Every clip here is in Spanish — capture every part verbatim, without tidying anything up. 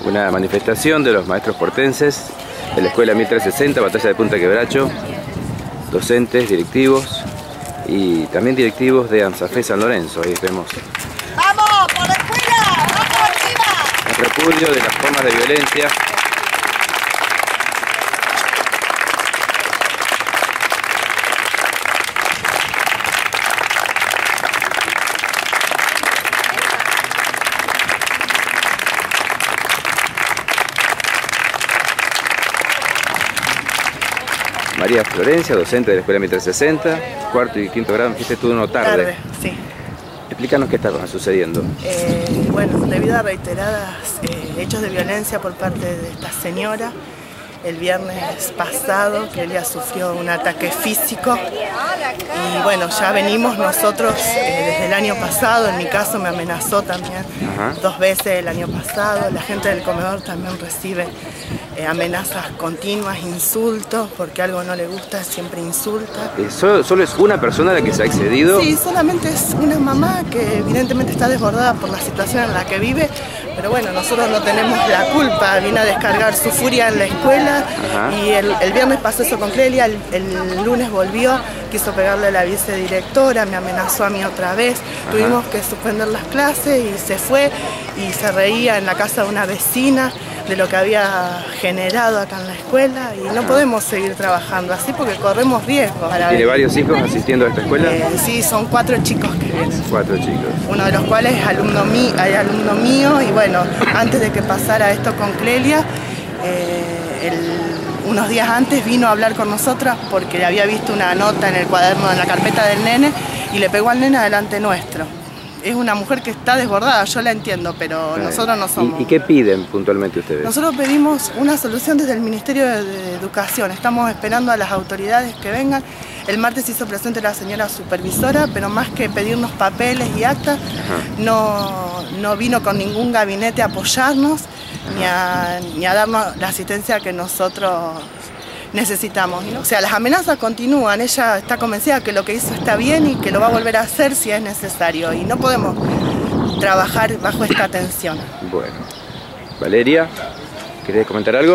una manifestación de los maestros portenses de la Escuela mil trescientos sesenta, Batalla de Punta Quebracho, docentes, directivos y también directivos de AMSAFE San Lorenzo. Ahí vemos. ¡Vamos por la escuela! ¡Vamos arriba! El repudio de las formas de violencia. María Florencia, docente de la Escuela mil trescientos sesenta, cuarto y quinto grado, fuiste tú una tarde. Tarde, sí. Explícanos qué estaba sucediendo. Eh, bueno, debido a reiteradas eh, hechos de violencia por parte de esta señora, el viernes pasado que ella sufrió un ataque físico y bueno, ya venimos nosotros eh, desde el año pasado, en mi caso me amenazó también. Ajá. Dos veces el año pasado, la gente del comedor también recibe eh, amenazas continuas, insultos, porque algo no le gusta, siempre insulta. ¿Solo, ¿Solo es una persona la que se ha excedido? Sí, solamente es una mamá que evidentemente está desbordada por la situación en la que vive, pero bueno, nosotros no tenemos la culpa, vino a descargar su furia en la escuela. Ajá. Y el, el viernes pasó eso con Clelia, el, el lunes volvió, quiso pegarle a la vicedirectora, me amenazó a mí otra vez. Ajá. Tuvimos que suspender las clases y se fue y se reía en la casa de una vecina de lo que había generado acá en la escuela y no Ajá. podemos seguir trabajando así porque corremos riesgo. ¿Tiene ver. varios hijos asistiendo a esta escuela? Eh, sí, son cuatro chicos que vienen. Cuatro chicos. Uno de los cuales es alumno, mí, alumno mío y bueno, antes de que pasara esto con Clelia, eh, el, unos días antes vino a hablar con nosotras porque había visto una nota en el cuaderno, en la carpeta del nene y le pegó al nene delante nuestro. Es una mujer que está desbordada, yo la entiendo, pero Bien. nosotros no somos. ¿Y, ¿Y qué piden puntualmente ustedes? Nosotros pedimos una solución desde el Ministerio de, de Educación. Estamos esperando a las autoridades que vengan. El martes hizo presente la señora supervisora, pero más que pedirnos papeles y actas, no, no vino con ningún gabinete a apoyarnos ni a, ni a darnos la asistencia que nosotros necesitamos, ¿no? O sea, las amenazas continúan, ella está convencida que lo que hizo está bien y que lo va a volver a hacer si es necesario y no podemos trabajar bajo esta tensión. Bueno, Valeria, ¿querés comentar algo?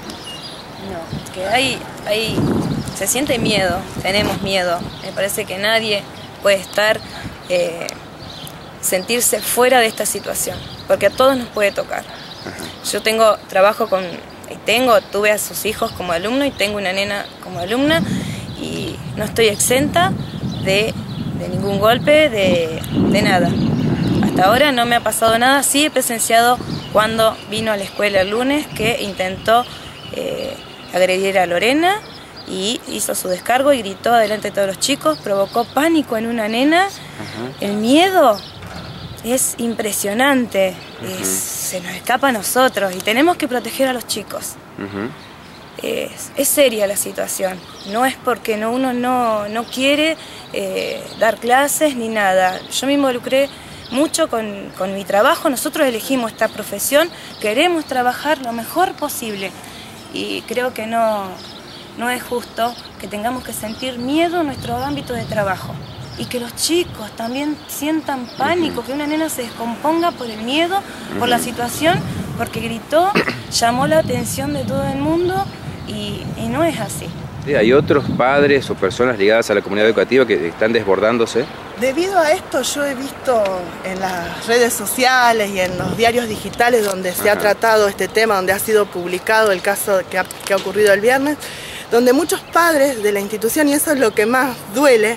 No, que hay, hay, se siente miedo, tenemos miedo, me parece que nadie puede estar, eh, sentirse fuera de esta situación, porque a todos nos puede tocar. Ajá. Yo tengo trabajo con... Tengo, tuve a sus hijos como alumno y tengo una nena como alumna y no estoy exenta de, de ningún golpe, de, de nada. Hasta ahora no me ha pasado nada, sí he presenciado cuando vino a la escuela el lunes que intentó eh, agredir a Lorena y hizo su descargo y gritó delante de todos los chicos, provocó pánico en una nena. Ajá. El miedo es impresionante, es, se nos escapa a nosotros y tenemos que proteger a los chicos. Uh-huh. es, es seria la situación, no es porque no, uno no, no quiere eh, dar clases ni nada. Yo me involucré mucho con, con mi trabajo, nosotros elegimos esta profesión, queremos trabajar lo mejor posible y creo que no, no es justo que tengamos que sentir miedo en nuestro ámbito de trabajo. Y que los chicos también sientan pánico, que una nena se descomponga por el miedo, por la situación, porque gritó, llamó la atención de todo el mundo y, y no es así. Sí, ¿hay otros padres o personas ligadas a la comunidad educativa que están desbordándose? Debido a esto yo he visto en las redes sociales y en los diarios digitales donde se Ajá. ha tratado este tema, donde ha sido publicado el caso que ha, que ha ocurrido el viernes, donde muchos padres de la institución, y eso es lo que más duele,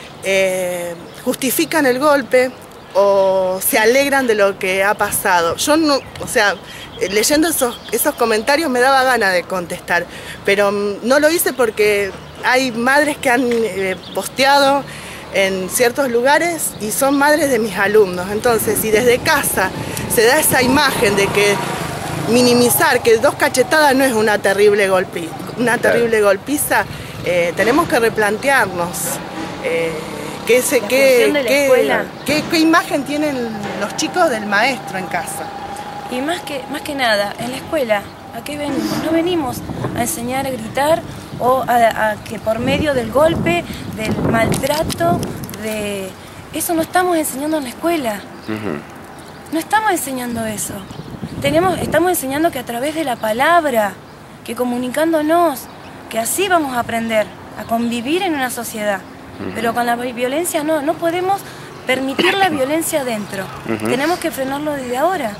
Eh, justifican el golpe o se alegran de lo que ha pasado. Yo no, o sea, leyendo esos, esos comentarios me daba ganas de contestar, pero no lo hice porque hay madres que han eh, posteado en ciertos lugares y son madres de mis alumnos. Entonces, si desde casa se da esa imagen de que minimizar que dos cachetadas no es una terrible, golpi, una terrible golpiza, eh, tenemos que replantearnos. Eh, ¿qué, se, qué, qué, qué, ¿Qué imagen tienen los chicos del maestro en casa? Y más que, más que nada, en la escuela, ¿a qué venimos? No venimos a enseñar a gritar o a, a que por medio del golpe, del maltrato, de eso no estamos enseñando en la escuela. Uh-huh. No estamos enseñando eso. tenemos, estamos enseñando que a través de la palabra, que comunicándonos, que así vamos a aprender a convivir en una sociedad. Uh-huh. Pero con la violencia no, no podemos permitir la violencia dentro. Uh-huh. Tenemos que frenarlo desde ahora.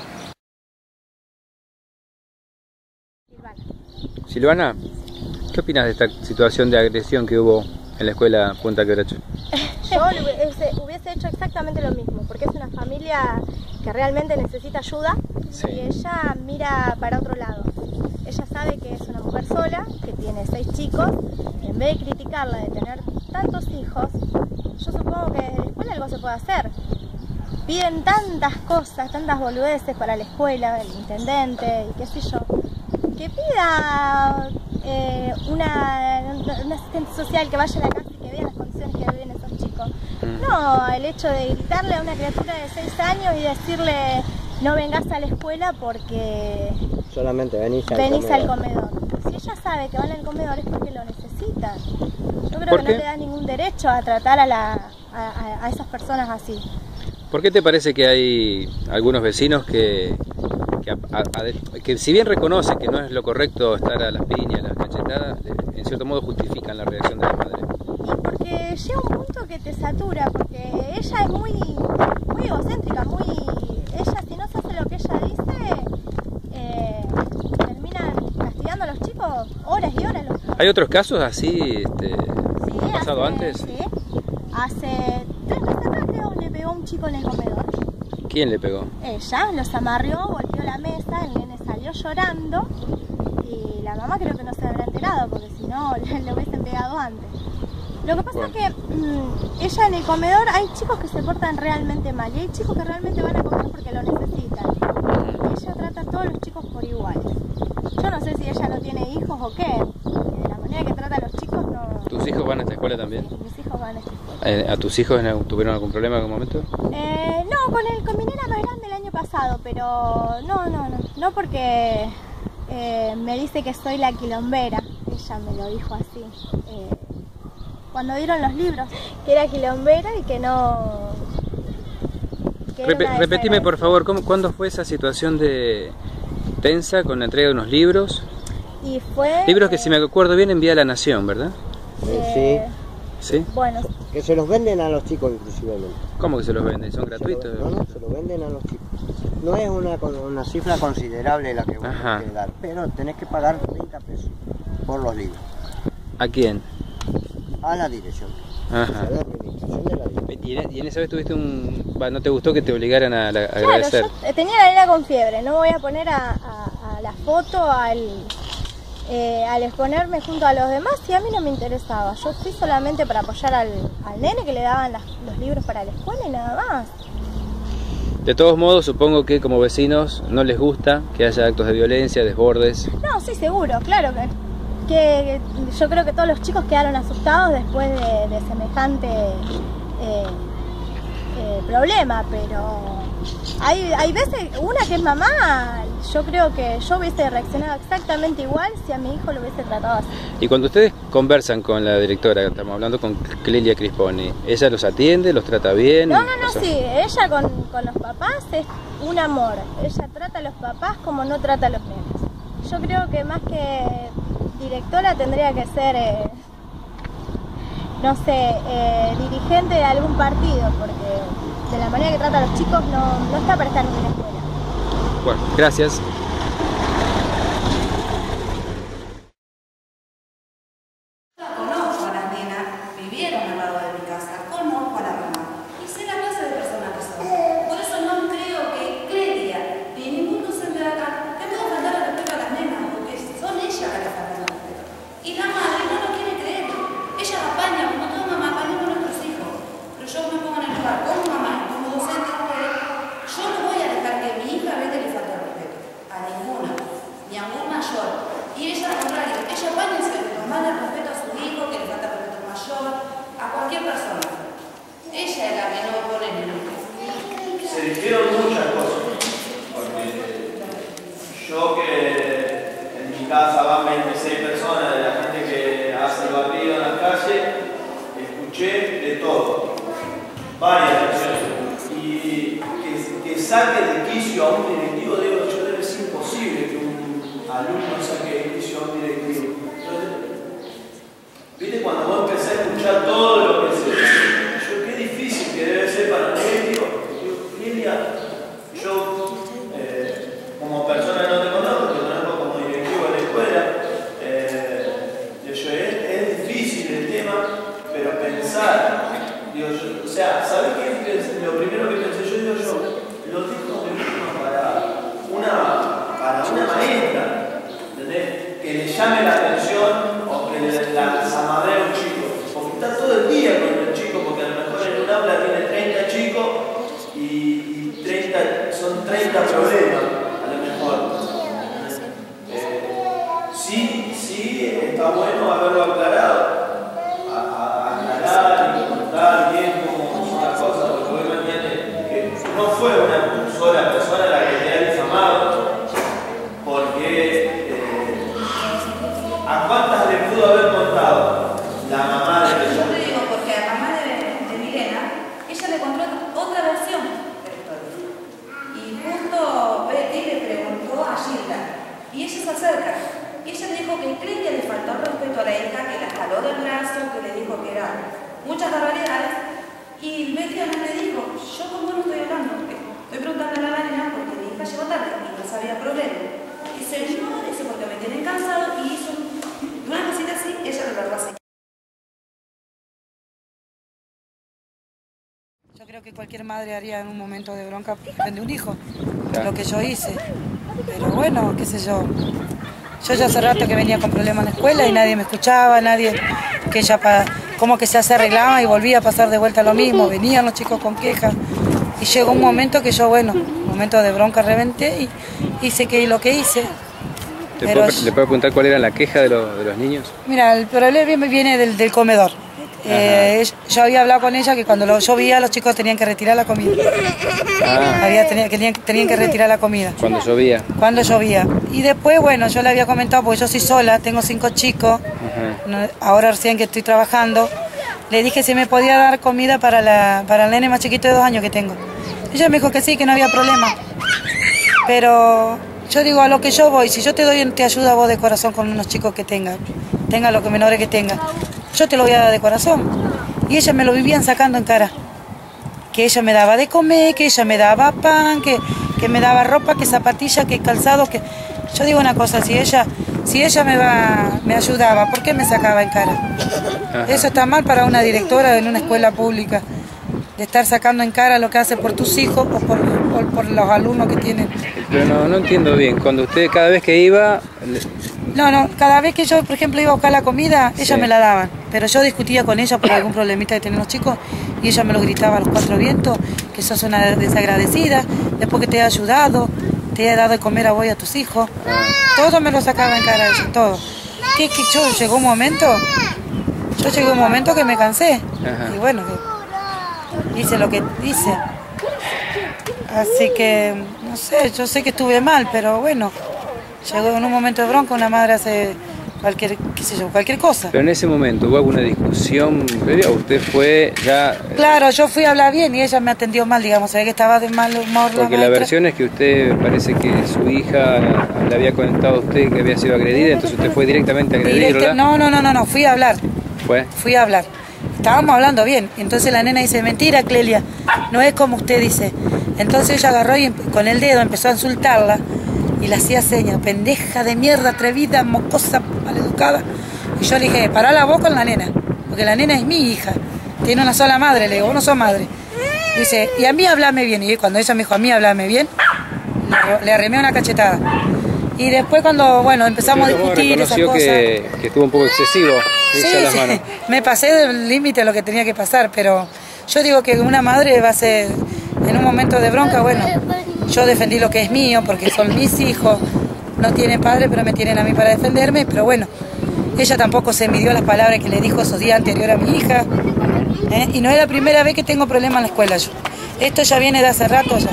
Silvana, ¿qué opinas de esta situación de agresión que hubo en la escuela Punta Quebracho? Yo hubiese, hubiese hecho exactamente lo mismo, porque es una familia que realmente necesita ayuda, sí. Y ella mira para otro lado. Ella sabe que es una mujer sola, que tiene seis chicos. En vez de criticarla de tener tantos hijos, yo supongo que en la escuela algo se puede hacer. Piden tantas cosas, tantas boludeces para la escuela, el intendente y qué sé yo, que pida eh, una, una asistente social que vaya a la casa y que vea las condiciones que viven esos chicos. No, el hecho de gritarle a una criatura de seis años y decirle no vengas a la escuela porque solamente venís al venís comedor. al comedor. Si ella sabe que van al comedor es porque lo necesita. Yo creo que no le da ningún derecho a tratar a, la, a, a esas personas así. ¿Por qué te parece que hay algunos vecinos que, que, a, a, que si bien reconocen que no es lo correcto estar a las piñas, a las cachetadas, en cierto modo justifican la reacción de la madre? Y porque llega un punto que te satura, porque ella es muy, muy egocéntrica, muy, ella si no se hace lo que ella dice, eh, terminan castigando a los chicos horas y horas. Los... ¿Hay otros casos así este, sí, ¿ha pasado hace, antes? Sí, hace tres meses atrás creo le pegó a un chico en el comedor. ¿Quién le pegó? Ella, los amarrió, golpeó la mesa, el nene salió llorando y la mamá creo que no se habrá enterado porque si no le, le hubiesen pegado antes. Lo que pasa bueno. es que mmm, ella en el comedor hay chicos que se portan realmente mal y hay chicos que realmente van a comer porque lo necesitan. Y ella trata a todos los chicos por igual. Yo no sé si ella no tiene hijos o qué. De la manera que trata a los chicos no... ¿Tus hijos van a esta escuela también? Sí, mis hijos van a esta escuela. ¿A tus hijos tuvieron algún problema en algún momento? Eh, no, con, el, con mi nena más grande el año pasado, pero no, no, no. No porque eh, me dice que soy la quilombera. Ella me lo dijo así. Eh, cuando dieron los libros, que era quilombera y que no... Que Rep repetime por favor, ¿cómo, ¿cuándo fue esa situación de tensa con la entrega de unos libros? Y fue... Libros que si me acuerdo bien envía a La Nación, ¿verdad? Eh, sí. ¿Sí? Bueno. Que se los venden a los chicos inclusivamente. ¿Cómo que se los venden? ¿Son gratuitos? Lo, no, no, se los venden a los chicos. No es una, una cifra considerable la que vos tenés que dar, pero tenés que pagar treinta pesos por los libros. ¿A quién? A la dirección. Ajá. A la administración de la dirección. ¿Y en, y en esa vez tuviste un... no te gustó que te obligaran a, a claro, agradecer? Yo tenía la nena con fiebre, no me voy a poner a, a, a la foto, al, eh, al exponerme junto a los demás y a mí no me interesaba. Yo fui solamente para apoyar al, al nene que le daban las, los libros para la escuela y nada más. De todos modos, supongo que como vecinos no les gusta que haya actos de violencia, desbordes. No, sí, seguro, claro que... que yo creo que todos los chicos quedaron asustados después de, de semejante eh, eh, problema, pero hay, hay veces, una que es mamá, yo creo que yo hubiese reaccionado exactamente igual si a mi hijo lo hubiese tratado así. Y cuando ustedes conversan con la directora, estamos hablando con Clelia Crisponi, ¿ella los atiende, los trata bien? No, no, no, o sea... sí, ella con, con los papás es un amor, ella trata a los papás como no trata a los nenes. Yo creo que más que directora tendría que ser, eh, no sé, eh, dirigente de algún partido, porque de la manera que trata a los chicos no, no está para estar en una escuela. Bueno, gracias. Conozco a las nenas, vivieron al lado de mi casa, conozco a la mamá y sé la clase de personas que son. Por eso no creo que Clelia ni ningún docente de acá le pueda faltar el respeto a las nenas, porque son ellas las que faltan el respeto. Y la madre no lo quiere creer. Ella apaña, como toda mamá, apaña con nuestros hijos. Pero yo me pongo en el lugar como mamá y como docente de ustedes, yo no voy a dejar que mi hija vea que le falta el respeto. A ninguna, ni a un mayor. Y ella al contrario, ella apaña y se le toma el respeto a su hijo, que le falta el respeto mayor, a cualquier persona. Ella es la que no pone en el lugar. Se dijeron muchas cosas, porque yo que en mi casa van veintiséis personas de la gente que hace el barrido en la calle, escuché de todo, varias versiones, y que, que saque de quicio a un directivo, digo, yo debe ser alumnos saqué decisión directiva. Entonces, ¿viste cuando vos empezás a escuchar todo lo que se dice? Yo, qué difícil que debe ser para mí, digo, Lilia, yo eh, como persona no te conozco, te conozco como directivo de la escuela, eh, yo, es, es difícil el tema, pero pensar, digo, yo, o sea, ¿sabés qué es lo primero que pensé yo? Digo yo, lo dijo de última para una, para una maestra, ¿entendés? Que le llame la atención o que le, la zamadre a un chico, porque está todo el día con el chico, porque a lo mejor en un aula tiene treinta chicos y, y treinta, son treinta problemas, a lo mejor. Eh, sí, sí, está bueno haberlo aclarado, a, a, aclarar y contar bien cómo son las cosas, porque hoy mantiene que no fue una sola persona la que te ha difamado, porque eh, ¿a cuántas le pudo haber contado la mamá de ella? Yo te digo, porque a la mamá de, de Milena, ella le contó otra versión de la historia. Y justo Betty le preguntó a Gilda, y ella se acerca. Y ella le dijo que Clelia le faltó respeto a la hija, que la jaló del brazo, que le dijo que eran muchas barbaridades. Y Betty a mí le dijo, yo con vos no estoy hablando, porque estoy preguntando a la nena porque mi hija llegó tarde y no sabía problema. Dice, no, dice, porque me tienen cansado, y hizo una cosita así, ella lo largó así. Yo creo que cualquier madre haría en un momento de bronca de un hijo, lo que yo hice. Pero bueno, qué sé yo. Yo ya hace rato que venía con problemas en la escuela y nadie me escuchaba, nadie, que ella pa, como que se hace arreglaba y volvía a pasar de vuelta lo mismo, venían los chicos con quejas. Y llegó un momento que yo, bueno, un momento de bronca reventé y hice que, lo que hice. ¿Le, Pero, puedo, ¿Le puedo preguntar cuál era la queja de, lo, de los niños? Mira, el problema viene del, del comedor. Eh, yo había hablado con ella que cuando lo llovía los chicos tenían que retirar la comida. Ah. Había, tenía, tenían, tenían que retirar la comida. Cuando llovía. Cuando llovía. Y después, bueno, yo le había comentado, porque yo soy sola, tengo cinco chicos, uh-huh. Ahora recién que estoy trabajando, le dije si me podía dar comida para, la, para el nene más chiquito de dos años que tengo. Ella me dijo que sí, que no había problema. Pero yo digo, a lo que yo voy, si yo te doy, te ayudo a vos de corazón con unos chicos que tengan, tengan los menores que tengan, yo te lo voy a dar de corazón. Y ella me lo vivían sacando en cara. Que ella me daba de comer, que ella me daba pan, que, que me daba ropa, que zapatillas, que calzados, que... Yo digo una cosa, si ella, si ella me, va, me ayudaba, ¿por qué me sacaba en cara? Ajá. Eso está mal para una directora en una escuela pública, de estar sacando en cara lo que hace por tus hijos o por, por, por los alumnos que tienen. Pero no, no entiendo bien, cuando usted cada vez que iba... No, no, cada vez que yo, por ejemplo, iba a buscar la comida, ella sí. me la daban. Pero yo discutía con ella por algún problemita que tenían los chicos y ella me lo gritaba a los cuatro vientos, que sos una desagradecida, después que te he ayudado, te he dado de comer a vos y a tus hijos. Todo me lo sacaba en cara ella, todo. Que, que yo llegó un momento, yo llegó un momento que me cansé. Ajá. Y bueno, hice lo que hice. Así que, no sé, yo sé que estuve mal, pero bueno, llegó en un momento de bronca, una madre hace cualquier, qué sé yo, cualquier cosa. Pero en ese momento, ¿hubo alguna discusión previa o usted fue ya...? Claro, yo fui a hablar bien y ella me atendió mal, digamos, se ve que estaba de mal humor. Porque la, la versión es que usted, parece que su hija le había contado a usted que había sido agredida, entonces usted fue directamente a agredirla. Directe, no, no, no, no, no, fui a hablar. ¿Fue? Fui a hablar. Estábamos hablando bien, entonces la nena dice, mentira, Clelia, no es como usted dice. Entonces ella agarró y con el dedo empezó a insultarla y le hacía señas, pendeja de mierda, atrevida, mocosa, maleducada. Y yo le dije, pará la boca con la nena, porque la nena es mi hija, tiene una sola madre. Le digo, vos no sos madre. Dice, y a mí hablame bien. Y cuando ella me dijo, a mí hablame bien, le, le arremé una cachetada. Y después cuando, bueno, empezamos a discutir esas cosas. Que, que estuvo un poco excesivo. Sí, las sí. Manos. Me pasé del límite a lo que tenía que pasar, pero yo digo que una madre va a ser, en un momento de bronca, bueno, yo defendí lo que es mío, porque son mis hijos, no tienen padre, pero me tienen a mí para defenderme, pero bueno, ella tampoco se midió las palabras que le dijo esos días anteriores a mi hija, ¿eh? Y no es la primera vez que tengo problemas en la escuela yo. Esto ya viene de hace rato ya.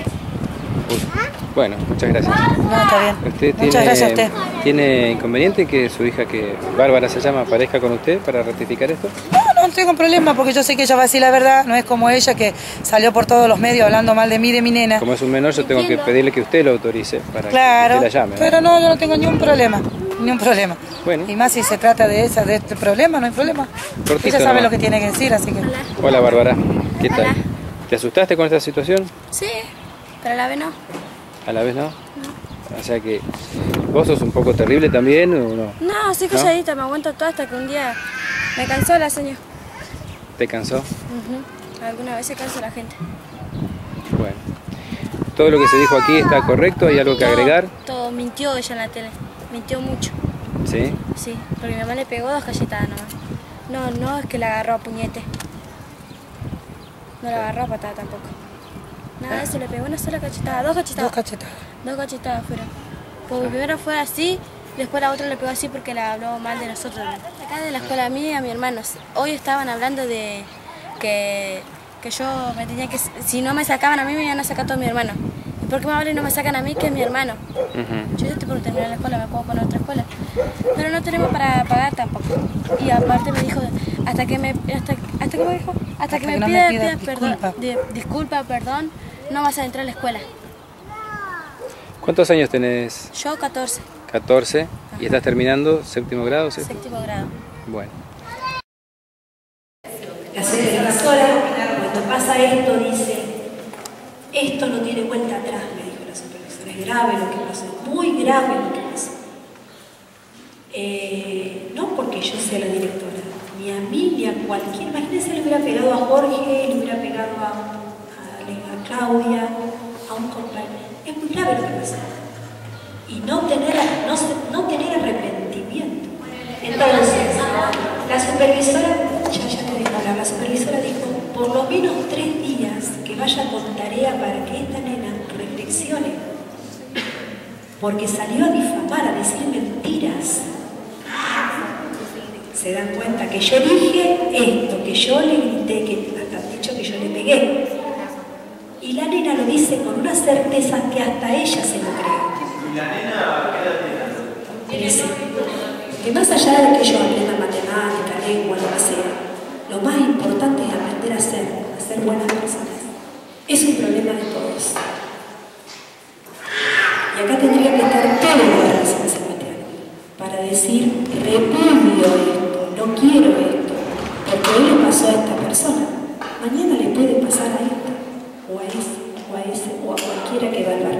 Bueno, muchas gracias. No, está bien. ¿Usted muchas tiene, gracias a usted. ¿Tiene inconveniente que su hija, que Bárbara se llama, aparezca con usted para ratificar esto? No, no, no tengo problema porque yo sé que ella va a decir la verdad, no es como ella que salió por todos los medios hablando mal de mí, de mi nena. Como es un menor, yo tengo que pedirle que usted lo autorice para claro, que usted la llame. ¿no? Pero no, yo no tengo ni un problema, ni un problema. Bueno. Y más si se trata de esa, de este problema, no hay problema. Cortito ella sabe nomás. lo que tiene que decir, así que... Hola. Hola, Bárbara, ¿qué tal? Hola. ¿Te asustaste con esta situación? Sí, pero a la vez no. ¿A la vez no? No. O sea que, ¿vos sos un poco terrible también o no? No, soy calladita, ¿no? Me aguanto todo hasta que un día me cansó la señora. ¿Te cansó? Uh-huh. Alguna vez se cansa la gente. Bueno. ¿Todo lo que se dijo aquí está correcto? ¿Hay algo que todo, agregar? Todo, mintió ella en la tele. Mintió mucho. ¿Sí? Sí, porque mi mamá le pegó dos cachetadas nomás. No, no es que la agarró a puñete. No la agarró a patada tampoco. Nada de eso, le pegó una sola cachetada, dos cachetadas. Dos cachetadas. Dos cachetadas fueron. Porque primero fue así, después la otra le pegó así porque la habló mal de nosotros. Acá de la escuela mía y a mi hermano. Hoy estaban hablando de que, que yo me tenía que... Si no me sacaban a mí, me iban a sacar a todo mi hermano. ¿Y por qué me hablan y no me sacan a mí, que es mi hermano? Uh-huh. Yo ya estoy por terminar la escuela, me puedo poner otra escuela. Pero no tenemos para pagar tampoco. Y aparte me dijo, hasta que me... Hasta, hasta que me dijo, hasta, hasta que, que me, no pida, me pida perdón, de, disculpa, perdón, no vas a entrar a la escuela. ¿Cuántos años tenés? Yo catorce. catorce. Ajá. ¿Y estás terminando séptimo grado? ¿sí? Séptimo grado. Bueno. La supervisora, cuando pasa esto, dice, esto no tiene vuelta atrás, me dijo la supervisora, es grave lo que pasó, muy grave lo que pasó. Eh, no porque yo sea la directora, ni a mí ni a cualquier, imagínense, le hubiera pegado a Jorge, le hubiera pegado a, a, a Claudia, a un compañero. Es muy grave lo que pasó. Y no tener, no, no tener arrepentimiento. Entonces, la supervisora, ya, ya te digo, la, la supervisora dijo, por lo menos tres días que vaya con tarea para que esta nena reflexione. Porque salió a difamar, a decir mentiras. Se dan cuenta que yo dije esto, que yo le grité, que hasta han dicho que yo le pegué. Y la nena lo dice con una certeza que hasta ella se lo cree. ¿Y la nena qué edad tiene? Dice que más allá de que yo aprenda matemática, lengua, lo que sea, lo más importante es aprender a ser, a ser buenas personas. Es un problema de todos. Y acá tendría que estar todo el San Sebastián para decir, repudio esto, no quiero esto, porque hoy le pasó a esta persona, mañana le puede pasar a esta, o a ese, o a ese, o a cualquiera que va al barrio.